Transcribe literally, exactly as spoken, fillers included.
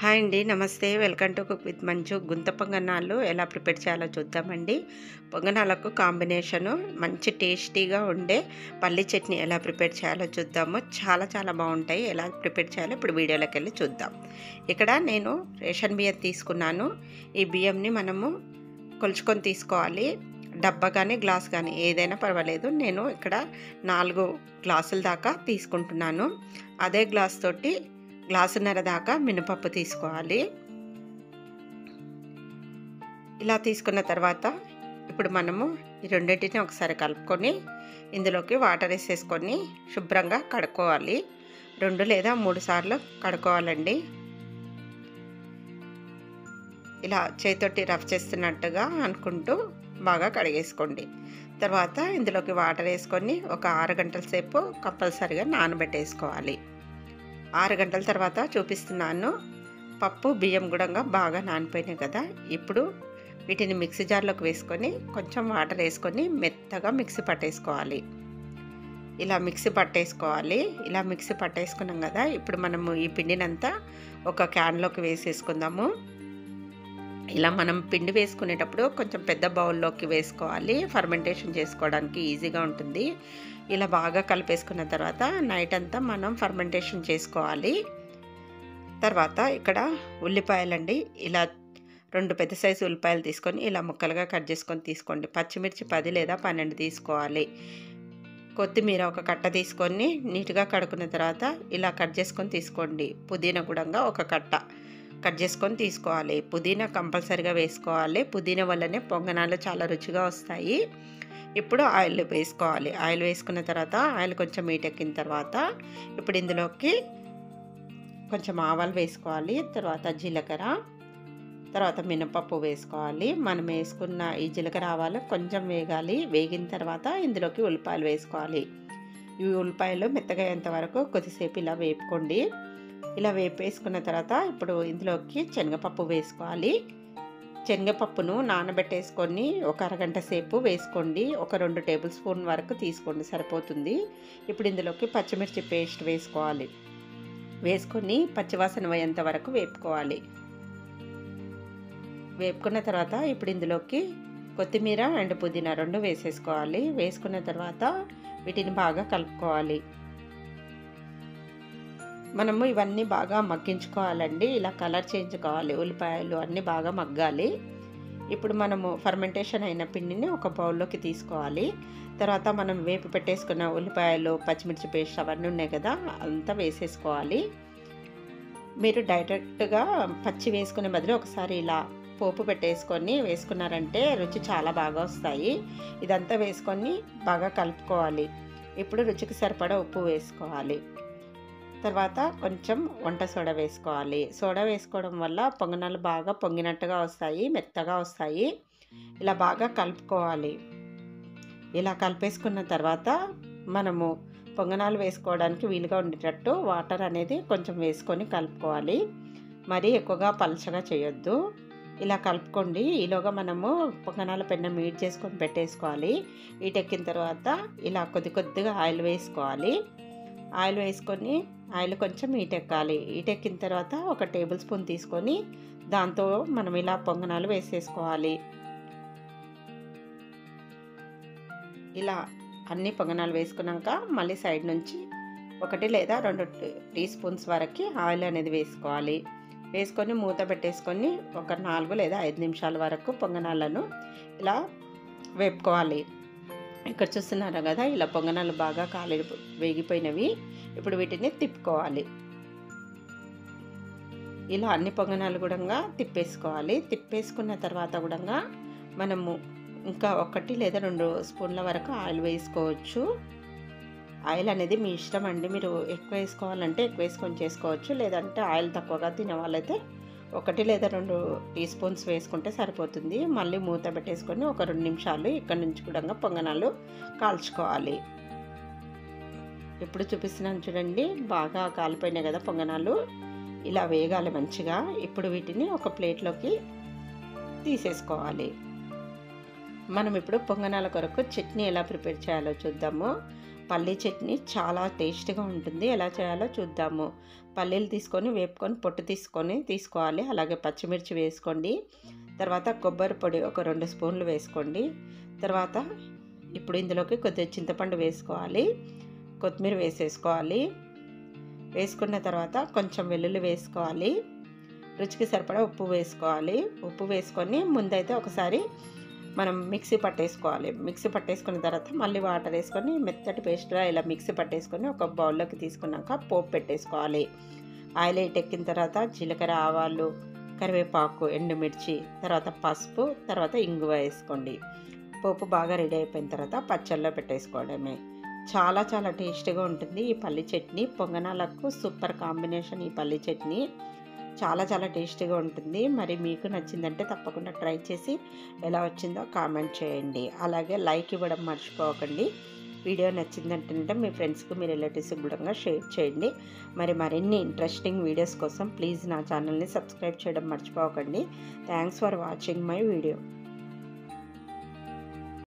Hi అండి. నమస్తే. Welcome to cook with Manju. గుంత పొంగనాలు ఎలా ప్రిపేర్ చేయాలో చూద్దామండి. పొంగనాలకు కాంబినేషను మంచి టేస్టీగా ఉండే పల్లి చట్నీ ఎలా ప్రిపేర్ చేయాలో చూద్దాము. చాలా చాలా బాగుంటాయి. ఎలా ప్రిపేర్ చేయాలో ఇప్పుడు వీడియోలోకి వెళ్ళి చూద్దాం. ఇక్కడ నేను రేషన్ బియ్యం తీసుకున్నాను. ఈ బియ్యంని మనము కొలుచుకొని తీసుకోవాలి. డబ్బా కానీ గ్లాస్ కానీ ఏదైనా పర్వాలేదు. నేను ఇక్కడ నాలుగు గ్లాసుల దాకా తీసుకుంటున్నాను. అదే గ్లాస్ తోటి గ్లాసున్నర దాకా మినపప్పు తీసుకోవాలి. ఇలా తీసుకున్న తర్వాత ఇప్పుడు మనము ఈ రెండింటిని ఒకసారి కలుపుకొని ఇందులోకి వాటర్ వేసేసుకొని శుభ్రంగా కడుక్కోవాలి. రెండు లేదా మూడు సార్లు కడుక్కోవాలండి. ఇలా చేతితోటి రఫ్ చేస్తున్నట్టుగా అనుకుంటూ బాగా కడిగేసుకోండి. తర్వాత ఇందులోకి వాటర్ వేసుకొని ఒక ఆరు గంటల సేపు కంపల్సరిగా నానబెట్టేసుకోవాలి. ఆరు గంటల తర్వాత చూపిస్తున్నాను. పప్పు బియ్యం కూడా బాగా నానిపోయినాయి కదా. ఇప్పుడు వీటిని మిక్సీ జార్లోకి వేసుకొని కొంచెం వాటర్ వేసుకొని మెత్తగా మిక్సీ పట్టేసుకోవాలి. ఇలా మిక్సీ పట్టేసుకోవాలి. ఇలా మిక్సీ పట్టేసుకున్నాం కదా. ఇప్పుడు మనము ఈ పిండినంతా ఒక క్యాన్లోకి వేసేసుకుందాము. ఇలా మనం పిండి వేసుకునేటప్పుడు కొంచెం పెద్ద బౌల్లోకి వేసుకోవాలి. ఫర్మెంటేషన్ చేసుకోవడానికి ఈజీగా ఉంటుంది. ఇలా బాగా కలిపేసుకున్న తర్వాత నైట్ అంతా మనం ఫర్మెంటేషన్ చేసుకోవాలి. తర్వాత ఇక్కడ ఉల్లిపాయలండి, ఇలా రెండు పెద్ద సైజు ఉల్లిపాయలు తీసుకొని ఇలా ముక్కలుగా కట్ చేసుకొని తీసుకోండి. పచ్చిమిర్చి పది లేదా పన్నెండు తీసుకోవాలి. కొత్తిమీర ఒక కట్ట తీసుకొని నీట్గా కడుక్కున్న తర్వాత ఇలా కట్ చేసుకొని తీసుకోండి. పుదీనా కూడా ఒక కట్ట కట్ చేసుకొని తీసుకోవాలి. పుదీనా కంపల్సరిగా వేసుకోవాలి. పుదీనా వల్లనే పొంగనాలు చాలా రుచిగా వస్తాయి. ఇప్పుడు ఆయిల్ వేసుకోవాలి. ఆయిల్ వేసుకున్న తర్వాత ఆయిల్ కొంచెం మీటెక్కిన తర్వాత ఇప్పుడు ఇందులోకి కొంచెం ఆవాలు వేసుకోవాలి. తర్వాత జీలకర్ర, తర్వాత మినపప్పు వేసుకోవాలి. మనం వేసుకున్న ఈ జీలకర్ర ఆవాలు కొంచెం వేగాలి. వేగిన తర్వాత ఇందులోకి ఉల్లిపాయలు వేసుకోవాలి. ఈ ఉల్లిపాయలు మెత్తగా అయ్యేంత వరకు కొద్దిసేపు ఇలా వేపుకోండి. ఇలా వేపేసుకున్న తర్వాత ఇప్పుడు ఇందులోకి శనగపప్పు వేసుకోవాలి. శనగపప్పును నానబెట్టేసుకొని ఒక అరగంట సేపు వేసుకోండి. ఒక రెండు టేబుల్ స్పూన్ వరకు తీసుకోండి, సరిపోతుంది. ఇప్పుడు ఇందులోకి పచ్చిమిర్చి పేస్ట్ వేసుకోవాలి. వేసుకొని పచ్చివాసన పోయేంత వరకు వేపుకోవాలి. వేపుకున్న తర్వాత ఇప్పుడు ఇందులోకి కొత్తిమీర అండ్ పుదీనా రెండు వేసేసుకోవాలి. వేసుకున్న తర్వాత వీటిని బాగా కలుపుకోవాలి. మనము ఇవన్నీ బాగా మగ్గించుకోవాలండి. ఇలా కలర్ చేంజ్ కావాలి. ఉల్లిపాయలు అన్నీ బాగా మగ్గాలి. ఇప్పుడు మనము ఫర్మెంటేషన్ అయిన పిండిని ఒక బౌల్లోకి తీసుకోవాలి. తర్వాత మనం వేపి పెట్టేసుకున్న ఉల్లిపాయలు, పచ్చిమిర్చి పేస్ట్ అవన్నీ ఉన్నాయి కదా, అంతా వేసేసుకోవాలి. మీరు డైరెక్ట్గా పచ్చి వేసుకునే బదులు ఒకసారి ఇలా పోపు పెట్టేసుకొని వేసుకున్నారంటే రుచి చాలా బాగా వస్తాయి. ఇదంతా వేసుకొని బాగా కలుపుకోవాలి. ఇప్పుడు రుచికి సరిపడా ఉప్పు వేసుకోవాలి. తర్వాత కొంచెం వంట సోడా వేసుకోవాలి. సోడా వేసుకోవడం వల్ల పొంగనాలు బాగా పొంగినట్టుగా వస్తాయి, మెత్తగా వస్తాయి. ఇలా బాగా కలుపుకోవాలి. ఇలా కలిపేసుకున్న తర్వాత మనము పొంగనాలు వేసుకోవడానికి వీలుగా ఉండేటట్టు వాటర్ అనేది కొంచెం వేసుకొని కలుపుకోవాలి. మరీ ఎక్కువగా పలచగా చేయొద్దు. ఇలా కలుపుకోండి. ఈలోగా మనము పొంగనాల పెన్నం హీట్ చేసుకొని పెట్టేసుకోవాలి. హీట్ ఎక్కిన తర్వాత ఇలా కొద్ది కొద్దిగా ఆయిల్ వేసుకోవాలి. ఆయిల్ వేసుకొని ఆయిల్ కొంచెం హీట్ ఎక్కాలి. హీట్ ఎక్కిన తర్వాత ఒక టేబుల్ స్పూన్ తీసుకొని దాంతో మనం ఇలా పొంగనాలు వేసేసుకోవాలి. ఇలా అన్ని పొంగనాలు వేసుకున్నాక మళ్ళీ సైడ్ నుంచి ఒకటి లేదా రెండు టీ స్పూన్స్ వరకు ఆయిల్ అనేది వేసుకోవాలి. వేసుకొని మూత పెట్టేసుకొని ఒక నాలుగు లేదా ఐదు నిమిషాల వరకు పొంగనాలను ఇలా వేపుకోవాలి. ఇక్కడ చూస్తున్నారు కదా, ఇలా పొంగనాలు బాగా కాలి వేగిపోయినవి. ఇప్పుడు వీటిని తిప్పుకోవాలి. ఇలా అన్ని పొంగనాలు కూడా తిప్పేసుకోవాలి. తిప్పేసుకున్న తర్వాత కూడా మనము ఇంకా ఒకటి లేదా రెండు స్పూన్ల వరకు ఆయిల్ వేసుకోవచ్చు. ఆయిల్ అనేది మీ ఇష్టం అండి. మీరు ఎక్కువ వేసుకోవాలంటే ఎక్కువ వేసుకొని చేసుకోవచ్చు. లేదంటే ఆయిల్ తక్కువగా తినే వాళ్ళైతే ఒకటి లేదా రెండు టీ స్పూన్స్ వేసుకుంటే సరిపోతుంది. మళ్ళీ మూత పెట్టేసుకొని ఒక రెండు నిమిషాలు ఇక్కడ నుంచి కూడా పొంగనాలు కాల్చుకోవాలి. ఇప్పుడు చూపిస్తున్నాను చూడండి, బాగా కాలిపోయినాయి కదా పొంగనాలు. ఇలా వేగాలి మంచిగా. ఇప్పుడు వీటిని ఒక ప్లేట్లోకి తీసేసుకోవాలి. మనం ఇప్పుడు పొంగనాల కొరకు చట్నీ ఎలా ప్రిపేర్ చేయాలో చూద్దాము. పల్లీ చట్నీ చాలా టేస్ట్గా ఉంటుంది. ఎలా చేయాలో చూద్దాము. పల్లీలు తీసుకొని వేపుకొని పొట్టు తీసుకొని తీసుకోవాలి. అలాగే పచ్చిమిర్చి వేసుకోండి. తర్వాత కొబ్బరి పొడి ఒక రెండు స్పూన్లు వేసుకోండి. తర్వాత ఇప్పుడు ఇందులోకి కొద్దిగా చింతపండు వేసుకోవాలి. కొత్తిమీర వేసేసుకోవాలి. వేసుకున్న తర్వాత కొంచెం వెల్లుల్లి వేసుకోవాలి. రుచికి సరిపడా ఉప్పు వేసుకోవాలి. ఉప్పు వేసుకొని ముందైతే ఒకసారి మనం మిక్సీ పట్టేసుకోవాలి. మిక్సీ పట్టేసుకున్న తర్వాత మళ్ళీ వాటర్ వేసుకొని మెత్తటి పేస్ట్గా ఇలా మిక్సీ పట్టేసుకొని ఒక బౌల్లోకి తీసుకున్నాక పోపు పెట్టేసుకోవాలి. ఆయిల్ ఎక్కిన తర్వాత జీలకర్ర, ఆవాలు, కరివేపాకు, ఎండుమిర్చి, తర్వాత పసుపు, తర్వాత ఇంగువ వేసుకోండి. పోపు బాగా రెడీ అయిపోయిన తర్వాత పచ్చళ్ళలో పెట్టేసుకోవడమే. చాలా చాలా టేస్టీగా ఉంటుంది ఈ పల్లి చట్నీ. పొంగనాలకు సూపర్ కాంబినేషన్ ఈ పల్లి చట్నీ. చాలా చాలా టేస్టీగా ఉంటుంది. మరి మీకు నచ్చిందంటే తప్పకుండా ట్రై చేసి ఎలా వచ్చిందో కామెంట్ చేయండి. అలాగే లైక్ ఇవ్వడం మర్చిపోకండి. వీడియో నచ్చిందంటే మీ ఫ్రెండ్స్కి, మీ రిలేటివ్స్కి కూడా షేర్ చేయండి. మరి మరిన్ని ఇంట్రెస్టింగ్ వీడియోస్ కోసం ప్లీజ్ నా ఛానల్ని సబ్స్క్రైబ్ చేయడం మర్చిపోకండి. Thanks for watching my video.